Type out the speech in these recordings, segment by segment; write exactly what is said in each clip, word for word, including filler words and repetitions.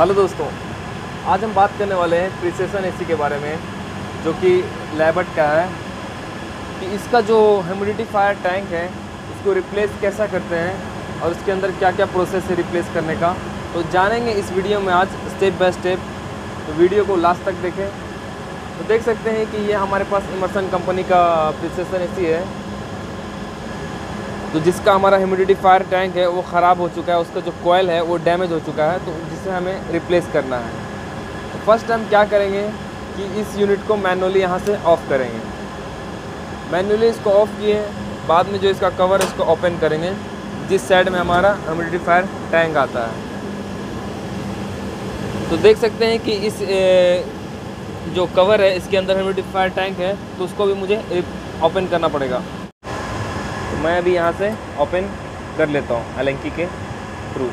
Hello दोस्तों, आज हम बात करने वाले हैं प्रिसेशन एसी के बारे में, जो कि लैबट का है कि इसका जो ह्यूमिडिफायर टैंक है उसको रिप्लेस कैसा करते हैं और उसके अंदर क्या क्या प्रोसेस है रिप्लेस करने का, तो जानेंगे इस वीडियो में आज स्टेप बाय स्टेप। तो वीडियो को लास्ट तक देखें। तो देख सकते हैं कि ये हमारे पास इमर्सन कंपनी का प्रिसेशन एसी है, तो जिसका हमारा ह्यूमिडिफायर टैंक है वो ख़राब हो चुका है, उसका जो कॉइल है वो डैमेज हो चुका है, तो जिसे हमें रिप्लेस करना है। तो फर्स्ट हम क्या करेंगे कि इस यूनिट को मैनुअली यहाँ से ऑफ़ करेंगे। मैनुअली इसको ऑफ़ किए, बाद में जो इसका कवर है इसको ओपन करेंगे, जिस साइड में हमारा ह्यूमिडिफायर टैंक आता है। तो देख सकते हैं कि इस ए, जो कवर है इसके अंदर ह्यूमिडिफायर टैंक है, तो उसको भी मुझे ओपन करना पड़ेगा। तो मैं अभी यहाँ से ओपन कर लेता हूँ एलेंकी के थ्रू।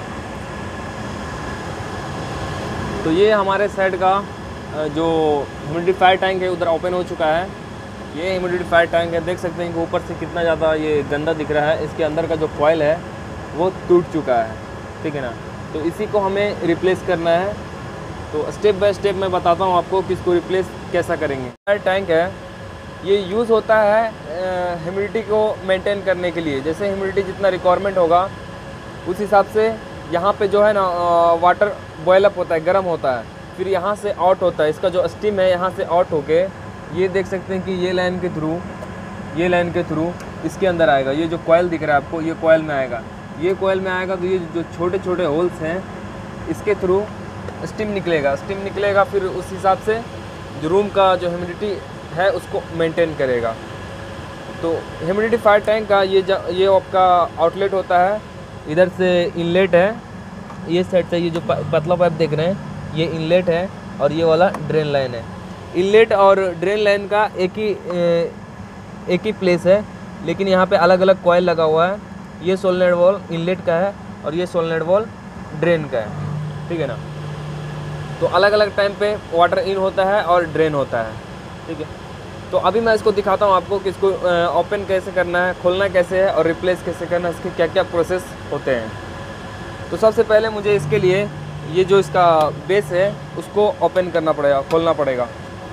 तो ये हमारे साइड का जो ह्यूमिडिफायर टैंक है उधर ओपन हो चुका है। ये ह्यूमिडिफायर टैंक है, देख सकते हैं कि ऊपर से कितना ज़्यादा ये गंदा दिख रहा है। इसके अंदर का जो कॉइल है वो टूट चुका है, ठीक है ना। तो इसी को हमें रिप्लेस करना है। तो स्टेप बाय स्टेप मैं बताता हूँ आपको कि इसको रिप्लेस कैसा करेंगे। टैंक है ये यूज़ होता है ह्यूमिडिटी को मेंटेन करने के लिए। जैसे ह्यूमिडिटी जितना रिक्वायरमेंट होगा उस हिसाब से यहाँ पे जो है ना वाटर बॉयल अप होता है, गर्म होता है, फिर यहाँ से आउट होता है। इसका जो स्टीम है यहाँ से आउट होके ये देख सकते हैं कि ये लाइन के थ्रू ये लाइन के थ्रू इसके अंदर आएगा। ये जो कॉइल दिख रहा है आपको, ये कॉइल में आएगा, ये कॉइल में आएगा। तो ये जो छोटे छोटे होल्स हैं इसके थ्रू स्टीम निकलेगा स्टीम निकलेगा फिर उस हिसाब से जो रूम का जो ह्यूमिडिटी है उसको मेंटेन करेगा। तो ह्यूमिडिफायर टैंक का ये ये आपका आउटलेट होता है। इधर से इनलेट है, ये साइड से ये जो पतला पाइप देख रहे हैं ये इनलेट है, और ये वाला ड्रेन लाइन है। इनलेट और ड्रेन लाइन का एक ही एक ही प्लेस है, लेकिन यहाँ पे अलग अलग कॉइल लगा हुआ है। ये सोलेनोइड वॉल इनलेट का है और ये सोलेनोइड वॉल ड्रेन का है, ठीक है ना। तो अलग अलग टाइम पे वाटर इन होता है और ड्रेन होता है, ठीक है। तो अभी मैं इसको दिखाता हूँ आपको कि इसको ओपन कैसे करना है, खोलना कैसे है और रिप्लेस कैसे करना है, इसके क्या क्या प्रोसेस होते हैं। तो सबसे पहले मुझे इसके लिए ये जो इसका बेस है उसको ओपन करना पड़ेगा, खोलना पड़ेगा।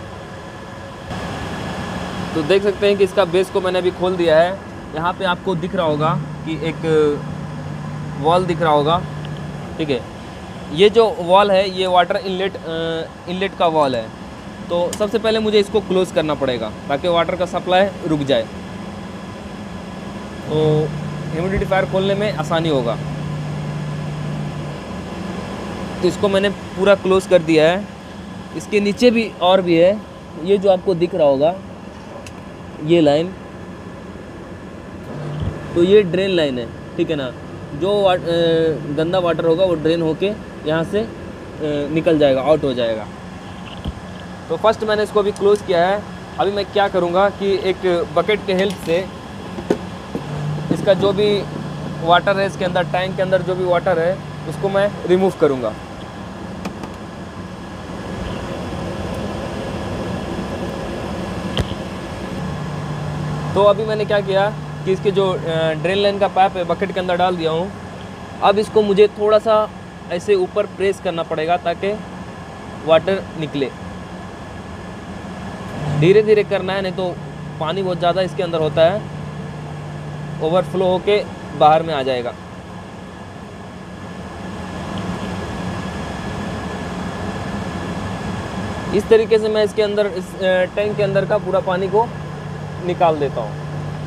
तो देख सकते हैं कि इसका बेस को मैंने अभी खोल दिया है। यहाँ पे आपको दिख रहा होगा कि एक वॉल दिख रहा होगा, ठीक है। ये जो वॉल है ये वाटर इनलेट इनलेट का वॉल है। तो सबसे पहले मुझे इसको क्लोज़ करना पड़ेगा ताकि वाटर का सप्लाई रुक जाए, तो ह्यूमिडिफायर खोलने में आसानी होगा। तो इसको मैंने पूरा क्लोज़ कर दिया है। इसके नीचे भी और भी है, ये जो आपको दिख रहा होगा ये लाइन, तो ये ड्रेन लाइन है, ठीक है ना। जो वा, गंदा वाटर होगा वो ड्रेन होके यहाँ से निकल जाएगा, आउट हो जाएगा। तो फर्स्ट मैंने इसको अभी क्लोज़ किया है। अभी मैं क्या करूँगा कि एक बकेट के हेल्प से इसका जो भी वाटर है इसके अंदर, टैंक के अंदर जो भी वाटर है उसको मैं रिमूव करूँगा। तो अभी मैंने क्या किया कि इसके जो ड्रेन लाइन का पाइप है बकेट के अंदर डाल दिया हूँ। अब इसको मुझे थोड़ा सा ऐसे ऊपर प्रेस करना पड़ेगा ताकि वाटर निकले। धीरे धीरे करना है, नहीं तो पानी बहुत ज़्यादा इसके अंदर होता है, ओवरफ्लो होके बाहर में आ जाएगा। इस तरीके से मैं इसके अंदर इस टैंक के अंदर का पूरा पानी को निकाल देता हूँ।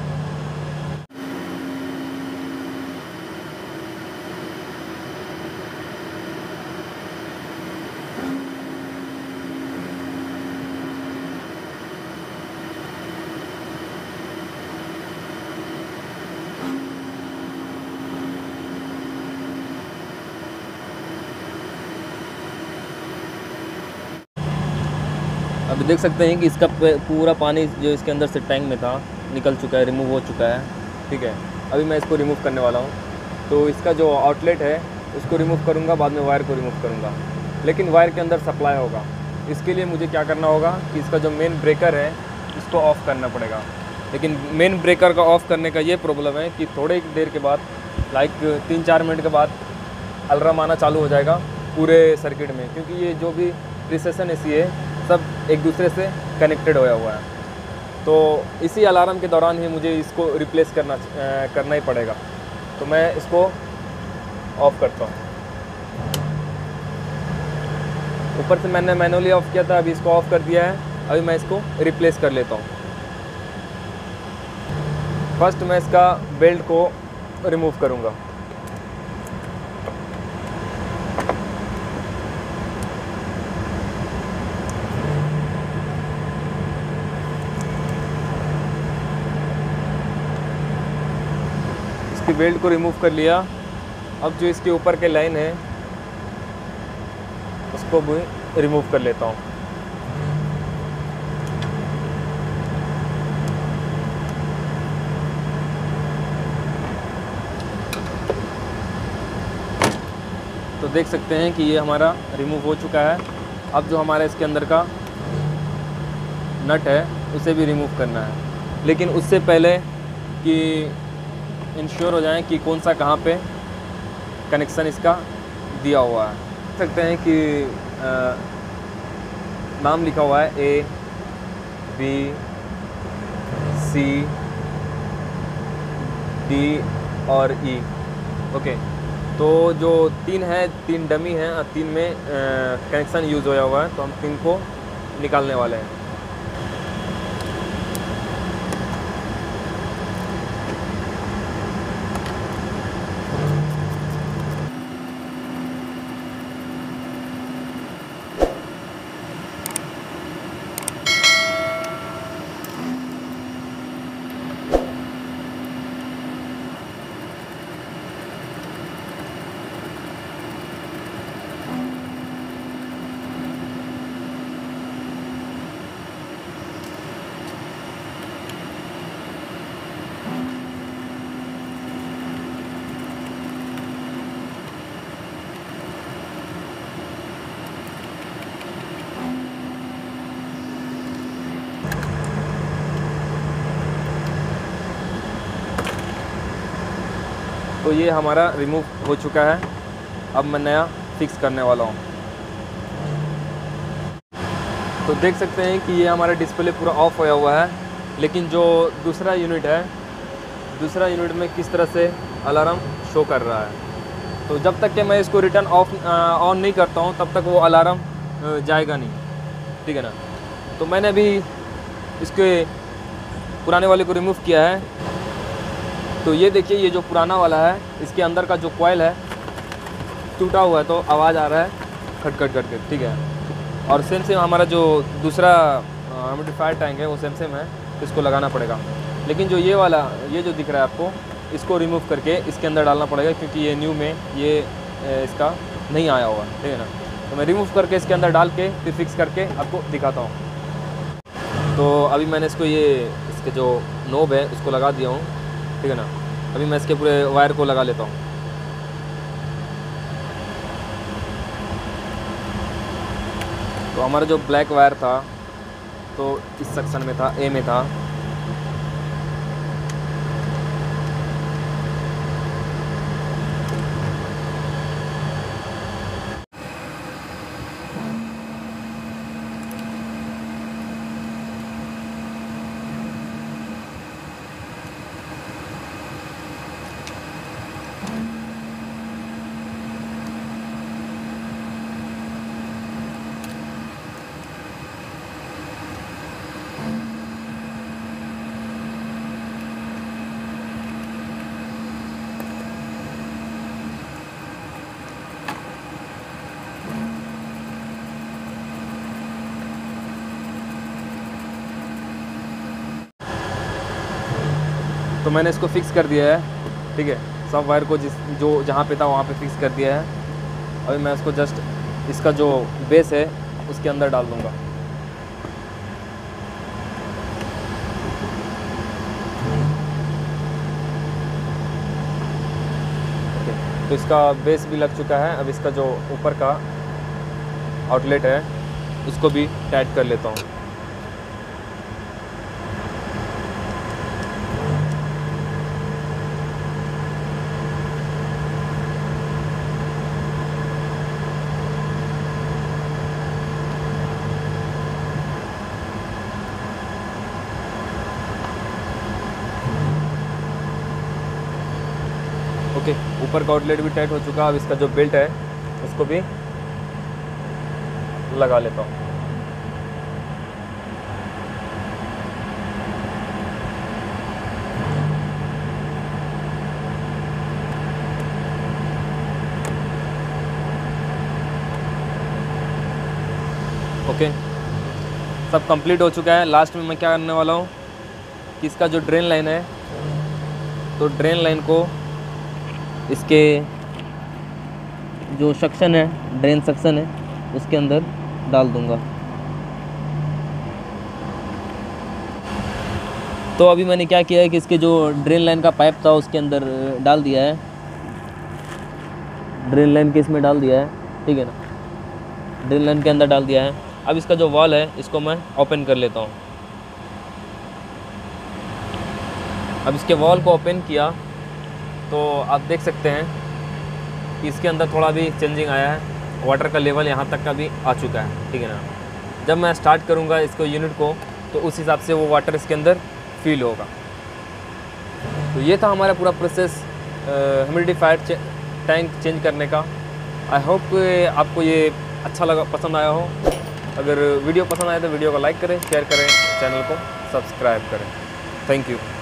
अभी देख सकते हैं कि इसका पूरा पानी जो इसके अंदर से टैंक में था निकल चुका है, रिमूव हो चुका है, ठीक है। अभी मैं इसको रिमूव करने वाला हूँ। तो इसका जो आउटलेट है उसको रिमूव करूँगा, बाद में वायर को रिमूव करूँगा, लेकिन वायर के अंदर सप्लाई होगा। इसके लिए मुझे क्या करना होगा कि इसका जो मेन ब्रेकर है इसको ऑफ़ करना पड़ेगा। लेकिन मेन ब्रेकर का ऑफ़ करने का ये प्रॉब्लम है कि थोड़े देर के बाद, लाइक तीन चार मिनट के बाद अलार्म आना चालू हो जाएगा पूरे सर्किट में, क्योंकि ये जो भी प्रिसेशन एसी है सब एक दूसरे से कनेक्टेड होया हुआ है। तो इसी अलार्म के दौरान ही मुझे इसको रिप्लेस करना करना ही पड़ेगा। तो मैं इसको ऑफ़ करता हूँ। ऊपर से मैंने मैनुअली ऑफ़ किया था, अभी इसको ऑफ़ कर दिया है। अभी मैं इसको रिप्लेस कर लेता हूँ। फर्स्ट मैं इसका बेल्ट को रिमूव करूँगा। इसकी बेल्ट को रिमूव कर लिया। अब जो इसके ऊपर के लाइन है उसको भी रिमूव कर लेता हूँ। तो देख सकते हैं कि ये हमारा रिमूव हो चुका है। अब जो हमारा इसके अंदर का नट है उसे भी रिमूव करना है, लेकिन उससे पहले कि इंश्योर हो जाएं कि कौन सा कहाँ पे कनेक्शन इसका दिया हुआ है। देख सकते हैं कि आ, नाम लिखा हुआ है ए बी सी डी और ई। ओके, तो जो तीन है, तीन डमी हैं और तीन में कनेक्शन यूज़ होया हुआ है, तो हम तीन को निकालने वाले हैं। तो ये हमारा रिमूव हो चुका है। अब मैं नया फिक्स करने वाला हूँ। तो देख सकते हैं कि ये हमारा डिस्प्ले पूरा ऑफ होया हुआ है, लेकिन जो दूसरा यूनिट है, दूसरा यूनिट में किस तरह से अलार्म शो कर रहा है। तो जब तक कि मैं इसको रिटर्न ऑफ ऑन नहीं करता हूँ तब तक वो अलार्म जाएगा नहीं, ठीक है ना। तो मैंने अभी इसके पुराने वाले को रिमूव किया है। तो ये देखिए, ये जो पुराना वाला है इसके अंदर का जो कॉइल है टूटा हुआ है, तो आवाज़ आ रहा है खट खट खट खट, ठीक है। और सेम सेम हमारा जो दूसरा ह्यूमिडिफायर टैंक है वो सेम सेम है, तो इसको लगाना पड़ेगा। लेकिन जो ये वाला, ये जो दिख रहा है आपको, इसको रिमूव करके इसके अंदर डालना पड़ेगा, क्योंकि ये न्यू में ये इसका नहीं आया हुआ, ठीक है ना। तो मैं रिमूव करके इसके अंदर डाल के फिर फिक्स करके आपको दिखाता हूँ। तो अभी मैंने इसको, ये इसके जो नोब है उसको लगा दिया हूँ, ठीक है ना। अभी मैं इसके पूरे वायर को लगा लेता हूँ। तो हमारा जो ब्लैक वायर था तो इस सेक्शन में था, ए में था। तो मैंने इसको फिक्स कर दिया है, ठीक है। सब वायर को जिस जो जहाँ पे था वहाँ पे फिक्स कर दिया है। अभी मैं इसको जस्ट इसका जो बेस है उसके अंदर डाल दूँगा। तो इसका बेस भी लग चुका है। अब इसका जो ऊपर का आउटलेट है उसको भी टाइट कर लेता हूँ। ऊपर का आउटलेट भी टाइट हो चुका है। अब इसका जो बेल्ट है उसको भी लगा लेता हूँ। ओके, सब कंप्लीट हो चुका है। लास्ट में मैं क्या करने वाला हूँ कि इसका जो ड्रेन लाइन है, तो ड्रेन लाइन को इसके जो सेक्शन है, ड्रेन सेक्शन है, उसके अंदर डाल दूंगा। तो अभी मैंने क्या किया है कि इसके जो ड्रेन लाइन का पाइप था उसके अंदर डाल दिया है, ड्रेन लाइन के इसमें डाल दिया है, ठीक है ना, ड्रेन लाइन के अंदर डाल दिया है। अब इसका जो वॉल है इसको मैं ओपन कर लेता हूँ। अब इसके वॉल को ओपन किया तो आप देख सकते हैं कि इसके अंदर थोड़ा भी चेंजिंग आया है, वाटर का लेवल यहाँ तक का भी आ चुका है, ठीक है ना। जब मैं स्टार्ट करूँगा इसको यूनिट को तो उस हिसाब से वो वाटर इसके अंदर फील होगा। तो ये था हमारा पूरा प्रोसेस ह्यूमिडिफायर टैंक चेंज करने का। आई होप आपको ये अच्छा लगा, पसंद आया हो। अगर वीडियो पसंद आए तो वीडियो को लाइक करें, शेयर करें, चैनल को सब्सक्राइब करें। Thank you.